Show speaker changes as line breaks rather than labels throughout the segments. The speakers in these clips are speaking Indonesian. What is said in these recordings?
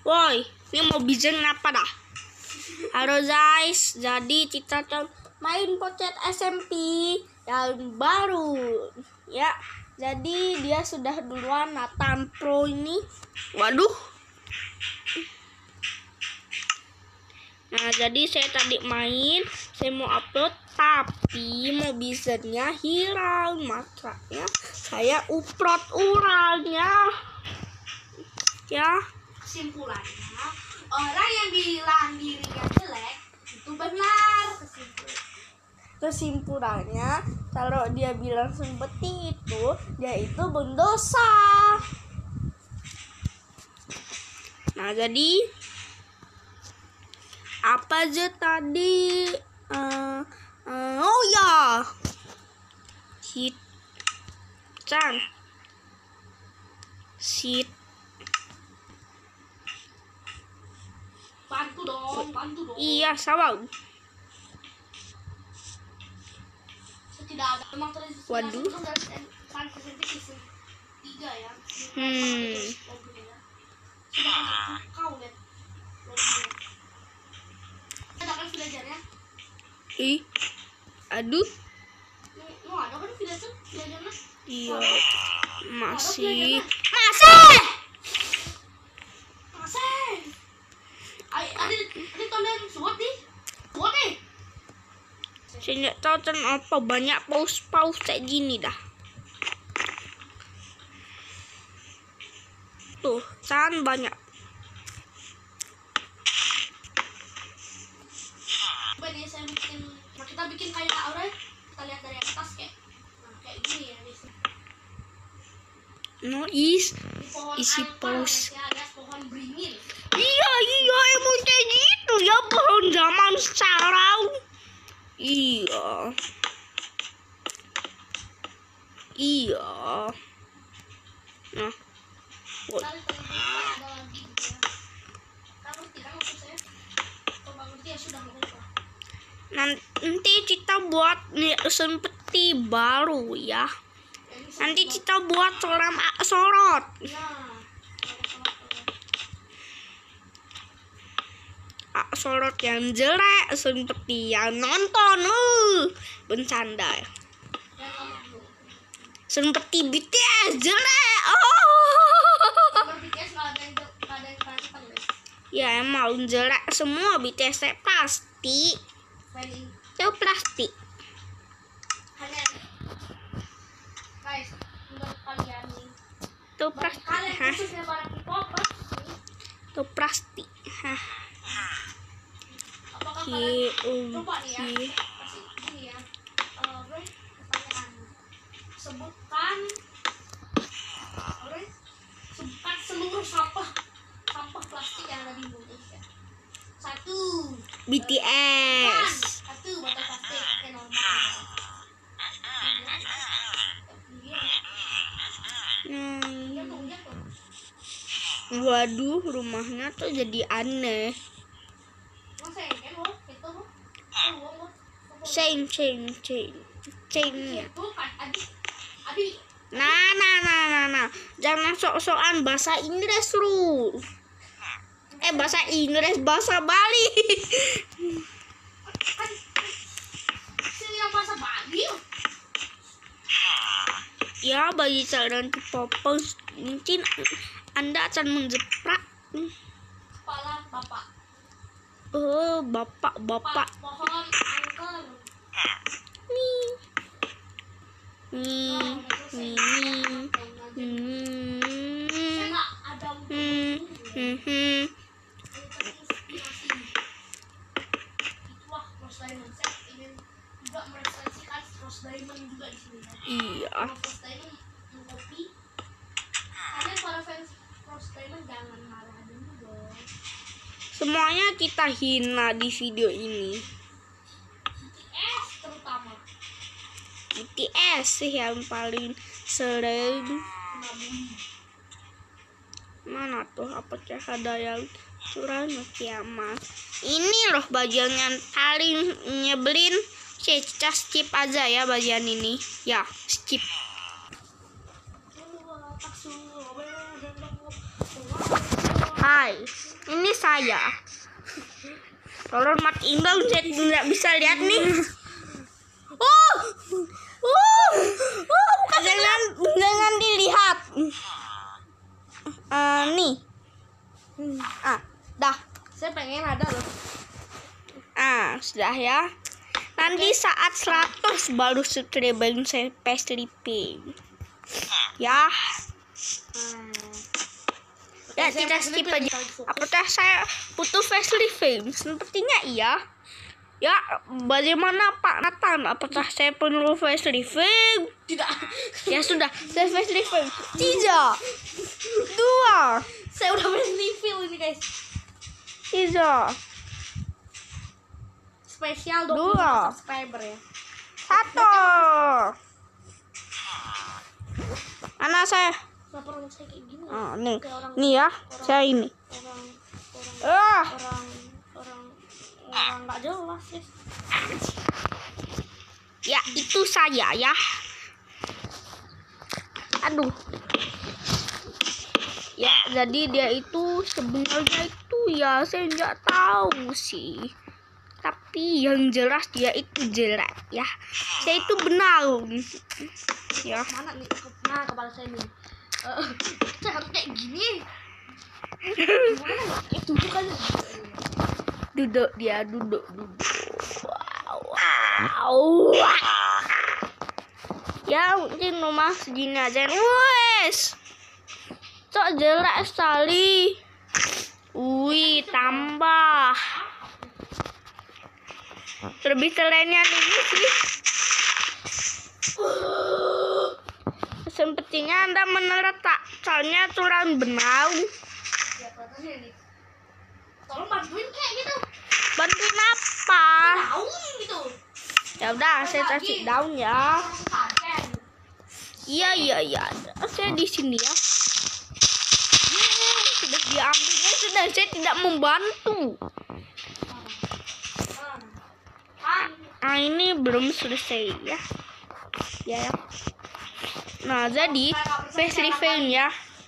Woi, ini mau bikin apa dah? Halo guys, jadi kita main Pocet SMP yang baru ya. Jadi dia sudah duluan Nathan Pro ini. Waduh. Nah, jadi saya tadi main, saya mau upload tapi mau bikinnya hilang, makanya saya upload ulangnya. Ya.
Kesimpulannya, orang yang bilang dirinya jelek itu benar.
Kesimpulannya, kalau dia bilang seperti itu, dia itu berdosa. Nah, jadi apa aja tadi? Oh ya,
Bantu dong.
Iya, sama.
Tidak ada memang terus.
Waduh.
Season 3 ya. Kau lihat. Ada kan villagernya?
Aduh.
Mau ada kan villagernya?
Iya. Masih.
Ada tonton suat nih. Suat nih.
Saya nggak tahu apa banyak paus kayak gini dah. Tuh, banyak.
Coba nih saya bikin. Nah, kita bikin kayak aura. Kita lihat dari atas kayak gini ya.
Isi paus.
Ada pohon beringin.
Iya, emang kayak gitu ya pohon zaman sekarang. Iya. Nah, nanti kita buat seperti baru ya. Nanti kita buat sorot. Sorot yang jelek seperti yang nonton bercanda ya. Seperti BTS jelek. Ya emang jelek semua BTS plastik. Itu plastik.
Guys, menurut kalian nih.
Itu plastik. Itu plastik.
Apakah kalian coba nih ya? Kasih gini ya. Pertanyaan. Sebutkan seluruh sampah plastik yang ada di Indonesia. 1.
BTS.
1 botol plastik yang normal.
Waduh, rumahnya tuh jadi aneh. Cengnya. Nah. Jangan sok-sokan bahasa Inggris lu. Bahasa Inggris, bahasa Bali.
Bahasa Bali.
Ya, bagi kalian popos, mungkin Anda akan menjeprak
Kepala bapak.
Bapak.
Pohon angker. Itulah Rose Diamond. Saya ingin juga mereferensikan Rose Diamond juga di sini.
Iya.
Rose Diamond kopi. Kalian para fans Rose Diamond jangan marah dulu dong.
Semuanya kita hina di video ini.
BTS terutama.
BTS sih yang paling sering. Mana tuh apakah ada yang curang kiamat? Ini loh bagian yang paling nyebelin. Kita skip aja ya bagian ini. Ya, skip. Hai, ini saya. Tolong matiin dong, saya tidak bisa lihat nih. Jangan dilihat. Nih. Dah.
Saya pengen ada loh.
Sudah ya. Nanti saat 100 baru subscribe saya facelift. Ya. Ya, kita skip aja. Apakah saya butuh facelift? Sepertinya iya. Ya, bagaimana Pak Nathan? Apakah saya perlu facelift?
Tidak.
Ya sudah, saya facelift. 3, 2,
Saya udah refill ini guys.
3,
Spesial
2,
25 subscriber ya.
1. Mana saya?
Kenapa orang saya kayak gini?
Nih.
Kayak orang
Nih ya, saya ini.
orang nggak jelas ya.
Ya, itu saya ya. Aduh. Ya, jadi dia itu sebenarnya itu ya saya nggak tahu sih. Tapi yang jelas dia itu jelek ya. Saya itu benar. Ya.
Mana nih? Nah, kepala saya nih. Saya harus kayak gini. Gimana? Duduk aja.
Duduk. Wow. Ya mungkin rumah segini aja. Wes. Cok jelek sekali. Wih, tambah. Lebih selainnya ini sih. Sepertinya Anda menerletak. Soalnya turun benau.
Ya, katanya nih. Tolong bantuin kayak gitu.
Bantuin apa?
Daun gitu.
Ya udah, saya kasih daun ya. Iya. Saya di sini ya. Sudah diambilnya sudah, saya tidak membantu. Ini belum selesai ya. Ya. Nah, jadi facelift ya.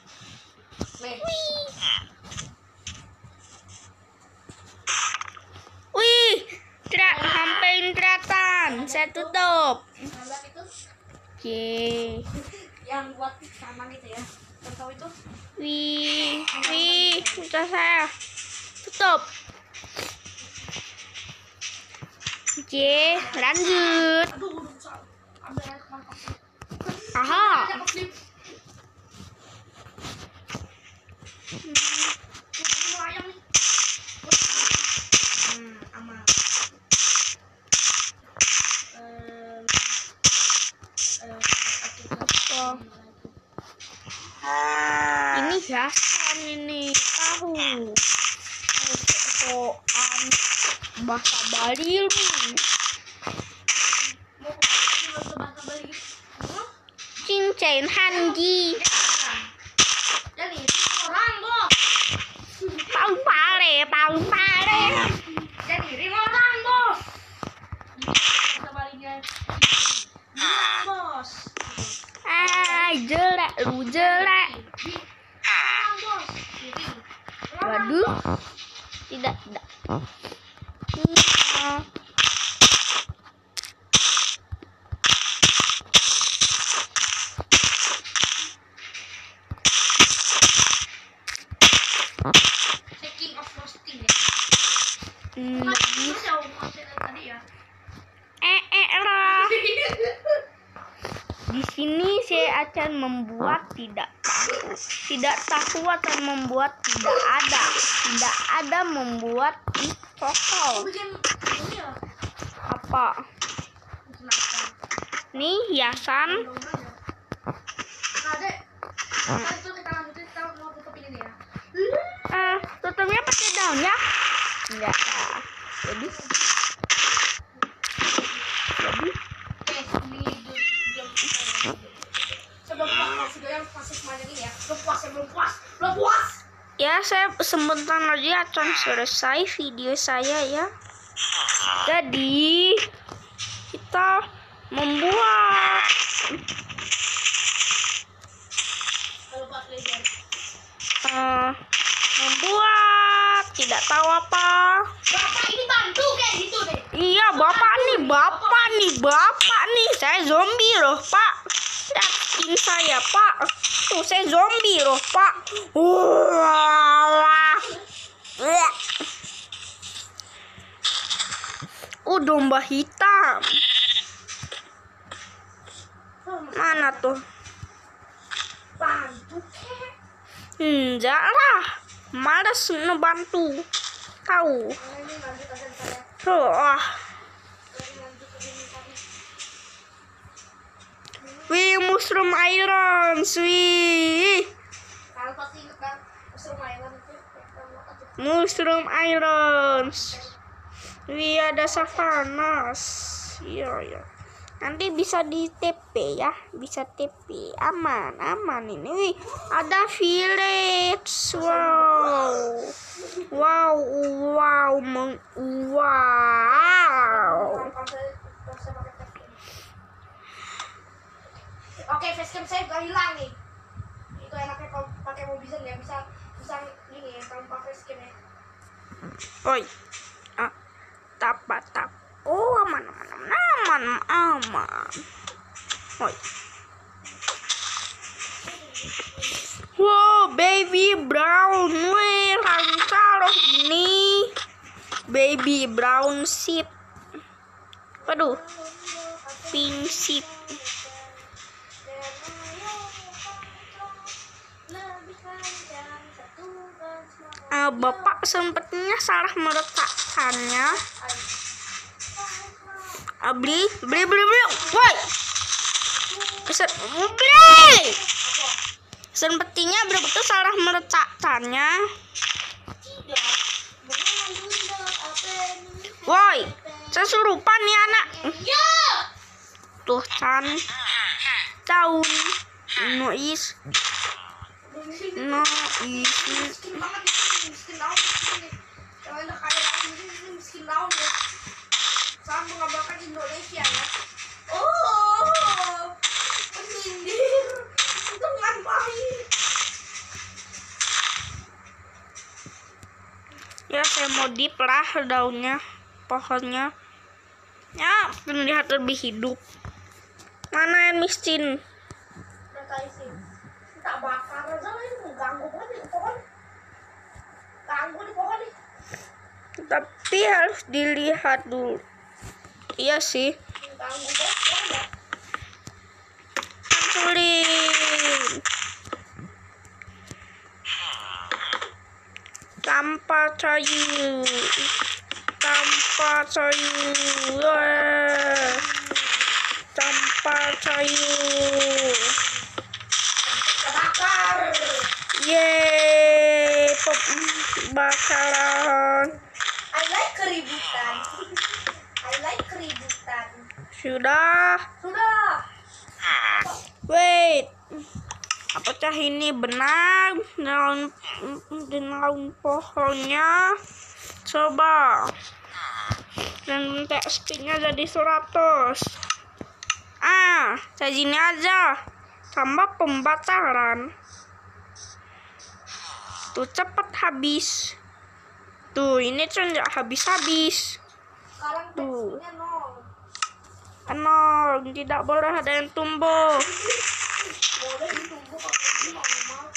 Wih, tidak sampai kelihatan. Saya tutup. Oke.
Yang buat kanan itu ya. Tahu itu?
Wih, udah saya tutup. Oke, lanjut.
Aduh, ambil air kemana?
Aha.
Aman.
Ini hiasan ini, tahu. Soal bahasa Bali nih. Cincin Hanji.
Jadi orang bos.
Paung pare.
Jadi orang bos. Bahasa Balinya. Bos.
Jelek lu jelek.
Orang bos.
Waduh. Tidak.
King of roasting ya.
Lebih
Tadi ya.
lah. Di sini saya akan membuat tidak tahu akan membuat tidak ada membuat di toko.
Bikin ini ya.
Apa? Nih hiasan.
Adek. Itu kita lanjutin, kita mau tutup ini ya.
Tutupnya pakai daun ya? Enggak. Jadi
Oke, ini belum sebelum puas video yang masih semuanya ini ya. Belum puas.
ya saya sebentar lagi akan selesai video saya ya. Jadi kita membuat membuat tidak tahu apa.
Bapak ini bantu kayak gitu deh.
Iya, bapak nih. Saya zombie loh, Pak. Yakin saya, Pak. Tuh, saya zombie loh, Pak. Wah. Domba hitam. Mana tuh?
Bantu kek.
Enggak lah. Malas ngebantu. Tahu.
Ini lanjut aja saya.
Tuh, Wih, mushroom iron, wih.
Kalian pasti ingat kan mushroom iron itu?
Mushroom iron. Wih, ada savanas. Iya. Nanti bisa di TP ya, bisa TP. Aman ini. Wih, ada village. Wow.
Oke, facecam saya udah hilang nih. Itu enaknya kalau pakai Mobizen ya, bisa ini ya kalau pakai facecam ya.
Oi. Tap. Oh, aman. Oi. Wow, baby brown. Wih, lancar ini. Baby brown sheep. Waduh. Pink sheep. Bapak sempatnya salah meletakkannya. Beli. Woi. Sepertinya betul salah meletakkannya. Woi, sesurupan nih anak. Tuh kan. Tahun. Noise.
Miskin banget ini, miskin daun ini. Kalau udah kaya daun ini miskin daun ya. Salam mengabarkan Indonesia ya. Oh, penyindir. Itu ngapain?
Ya, saya modif lah daunnya, pohonnya. Ya, terlihat lebih hidup. Mana yang miskin?
Tak bakar aja lah ini, ganggu banget nih pohon. Ganggu nih pohon nih.
Tapi harus dilihat dulu. Iya sih.
Ganggu banget.
Sulit. Tanpa kayu. Tanpa kayu.
Bakar.
Yeay, bakaran.
I like keributan.
Sudah. Wait. Apakah ini benar daun pohonnya? Coba. Dan teksturnya jadi 100. Saya gini aja. Tambah pembakaran. Tuh cepat habis. Tuh ini tuh nggak habis.
Sekarang
Tuh.
teksturnya 0.
0, tidak boleh ada yang tumbuh.
Boleh ditumbuh kalau ini normal.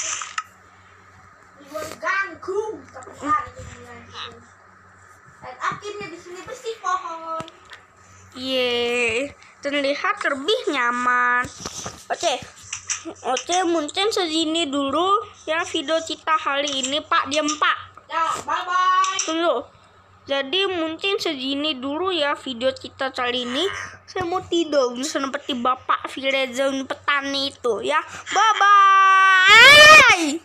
Dibuat ganggu, tapi itu ganggu. Dan akhirnya di sini bersih pohon.
Yeay, terlihat lebih nyaman. Oke, mungkin segini dulu ya video kita hari ini, Pak. Diam, Pak.
Ya, bye-bye.
Tunggu. Jadi mungkin segini dulu ya video kita kali ini. Saya mau tidur seperti Bapak villager petani itu ya. Bye-bye.